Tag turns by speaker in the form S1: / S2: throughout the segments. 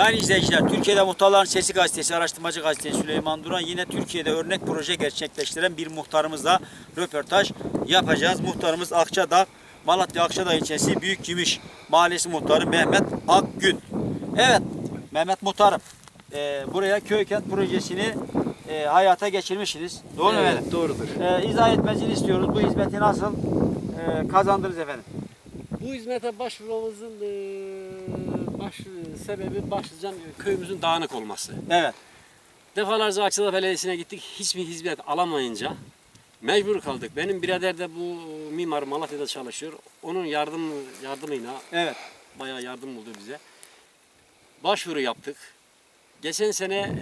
S1: Sayın izleyiciler, Türkiye'de Muhtarların Sesi Gazetesi, araştırmacı gazetesi Süleyman Duran yine Türkiye'de örnek proje gerçekleştiren bir muhtarımızla röportaj yapacağız. Muhtarımız Akçadağ, Malatya Akçadağ ilçesi Büyükcimiş Mahallesi muhtarı Mehmet Akgün. Evet, Mehmet Muhtarım, buraya köy kent projesini hayata geçirmişsiniz. Doğru mu efendim?
S2: Doğrudur.
S1: İzah etmesini istiyoruz. Bu hizmeti nasıl kazandınız efendim?
S2: Bu hizmete başvurmamızın sebebi başlıca köyümüzün dağınık olması.
S1: Evet.
S2: Defalarca Akçadağ Belediyesi'ne gittik. Hiçbir hizmet alamayınca mecbur kaldık. Benim birader de bu mimar Malatya'da çalışıyor. Onun yardımıyla bayağı yardım oldu bize. Başvuru yaptık. Geçen sene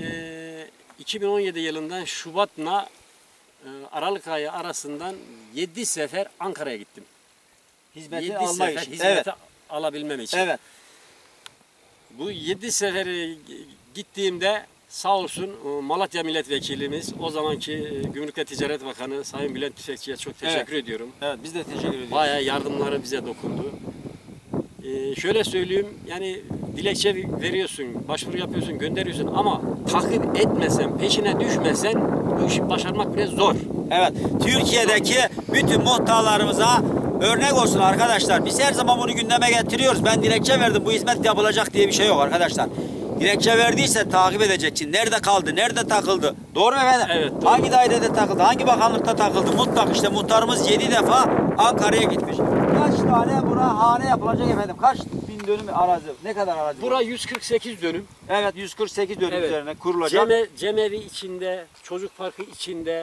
S2: 2017 yılından Şubat'la Aralık ayı arasından 7 sefer Ankara'ya gittim.
S1: Hizmeti almak için.
S2: Hizmeti alabilmem için.
S1: Evet.
S2: Bu 7 seferi gittiğimde sağ olsun Malatya Milletvekilimiz, o zamanki Gümrük ve Ticaret Bakanı Sayın Bülent Tüfekçi'ye çok teşekkür ediyorum.
S1: Evet, biz de teşekkür ediyoruz.
S2: Bayağı yardımları bize dokundu. Şöyle söyleyeyim, yani dilekçe veriyorsun, başvuru yapıyorsun, gönderiyorsun ama takip etmesen, peşine düşmesen bu işi başarmak bile zor.
S1: Evet, Türkiye'deki bütün muhtarlarımıza örnek olsun arkadaşlar. Biz her zaman bunu gündeme getiriyoruz. Ben dilekçe verdim, bu hizmet yapılacak diye bir şey yok arkadaşlar. Dilekçe verdiyse takip edeceksin. Nerede kaldı, nerede takıldı? Doğru mu efendim?
S2: Evet, doğru.
S1: Hangi dairede takıldı, hangi bakanlıkta takıldı? Mutlak işte muhtarımız 7 defa Ankara'ya gitmiş. Kaç tane buna hane yapılacak efendim? Kaç bin dönüm arazi? Ne kadar arazi?
S2: Bura 148 dönüm.
S1: Evet, 148 dönüm üzerine kurulacak.
S2: Cemevi içinde, çocuk parkı içinde,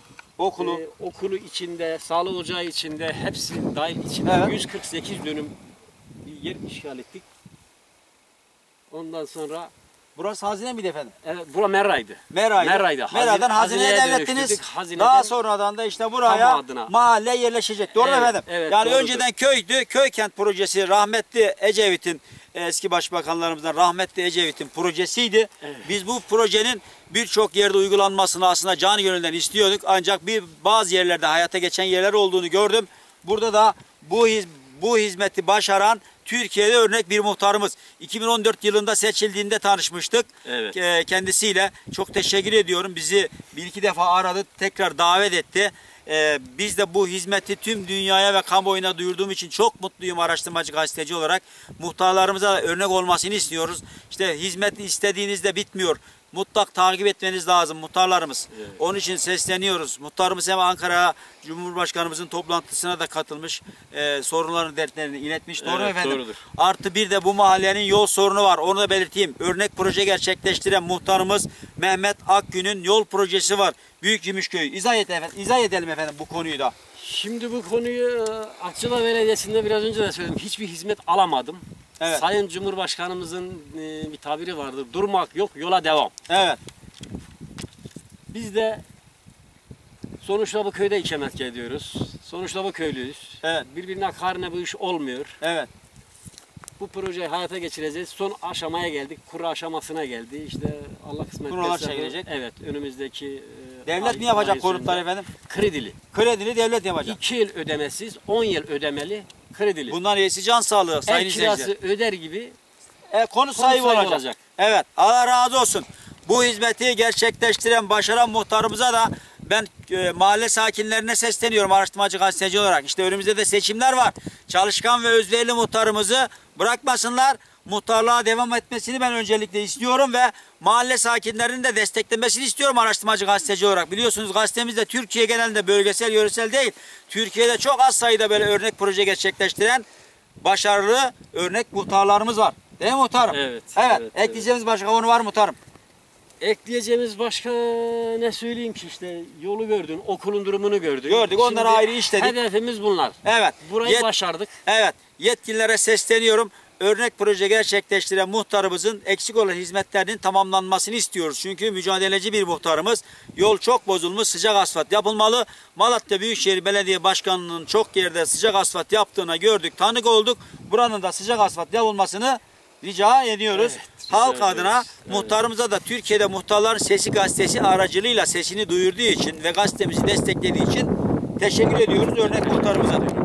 S2: okulu içinde, sağlık ocağı içinde, hepsi dahil içinde 148 dönüm bir yer işgal ettik. Ondan sonra
S1: burası hazine miydi efendim?
S2: evet, bura Merra'ydı.
S1: Merra'dan hazineye devlettiniz. Daha sonradan da işte buraya mahalle yerleşecek. Doğru mu efendim?
S2: Evet,
S1: yani
S2: doğrudur.
S1: önceden köydü. Köy kent projesi rahmetli Ecevit'in, eski başbakanlarımızdan rahmetli Ecevit'in projesiydi.
S2: Evet.
S1: Biz bu projenin birçok yerde uygulanmasını aslında canı gönülden istiyorduk. Ancak bazı yerlerde hayata geçen yerler olduğunu gördüm. Burada da bu hizmeti başaran Türkiye'de örnek bir muhtarımız. 2014 yılında seçildiğinde tanışmıştık.
S2: Evet.
S1: Kendisiyle çok teşekkür ediyorum. Bizi bir iki defa aradı, tekrar davet etti. Biz de bu hizmeti tüm dünyaya ve kamuoyuna duyurduğum için çok mutluyum araştırmacı gazeteci olarak. Muhtarlarımıza da örnek olmasını istiyoruz. İşte hizmet istediğinizde bitmiyor. Mutlak takip etmeniz lazım muhtarlarımız. Evet. Onun için sesleniyoruz. Muhtarımız hem Ankara Cumhurbaşkanımızın toplantısına da katılmış. Sorunların dertlerini iletmiş. Doğru mu efendim?
S2: Doğrudur.
S1: Artı bir de bu mahallenin yol sorunu var. Onu da belirteyim. Örnek proje gerçekleştiren muhtarımız Mehmet Akgün'ün yol projesi var. Büyükcimiş Köyü. İzah edelim efendim bu konuyu da.
S2: Şimdi bu konuyu Akçadağ Belediyesi'nde biraz önce de söyledim. Hiçbir hizmet alamadım. Evet. Sayın Cumhurbaşkanımızın bir tabiri vardır. Durmak yok, yola devam.
S1: Evet.
S2: Biz de sonuçta bu köyde ikamet ediyoruz. Sonuçta bu köylüyüz. Evet. Birbirine karne bu iş olmuyor.
S1: Evet.
S2: Bu projeyi hayata geçireceğiz. Son aşamaya geldik. Kuru aşamasına geldi. İşte Allah kısmet
S1: Kurular çekilecek.
S2: Evet. Önümüzdeki
S1: devlet mi yapacak konutlar efendim?
S2: Kredili.
S1: Kredili devlet yapacak.
S2: 2 yıl ödemesiz, 10 yıl ödemeli, kredili.
S1: Bunlar iyisi can sağlığı sayın izleyiciler.
S2: Kirası öder gibi
S1: konut sahibi olacak. Evet. Allah razı olsun. Bu hizmeti gerçekleştiren, başaran muhtarımıza da ben mahalle sakinlerine sesleniyorum araştırmacı gazeteci olarak. İşte önümüzde de seçimler var. Çalışkan ve özverili muhtarımızı bırakmasınlar. Muhtarlığa devam etmesini ben öncelikle istiyorum ve mahalle sakinlerinin de desteklemesini istiyorum araştırmacı gazeteci olarak. Biliyorsunuz gazetemiz de Türkiye genelinde bölgesel, yöresel değil. Türkiye'de çok az sayıda böyle örnek proje gerçekleştiren başarılı örnek muhtarlarımız var. Değil mi muhtarım?
S2: Evet.
S1: Evet. Ekleyeceğimiz başka konu var muhtarım?
S2: Ekleyeceğimiz başka ne söyleyeyim ki, işte yolu gördün, okulun durumunu gördün.
S1: Gördük, onları ayrı işledik.
S2: Hedefimiz bunlar.
S1: Evet.
S2: Burayı başardık.
S1: Evet. Yetkililere sesleniyorum. Örnek proje gerçekleştiren muhtarımızın eksik olan hizmetlerinin tamamlanmasını istiyoruz. Çünkü mücadeleci bir muhtarımız. Yol çok bozulmuş, sıcak asfalt yapılmalı. Malatya Büyükşehir Belediye Başkanı'nın çok yerde sıcak asfalt yaptığına gördük, tanık olduk. Buranın da sıcak asfalt yapılmasını rica ediyoruz. Evet, halk adına muhtarımıza da Türkiye'de Muhtarların Sesi Gazetesi aracılığıyla sesini duyurduğu için ve gazetemizi desteklediği için teşekkür ediyoruz örnek muhtarımıza.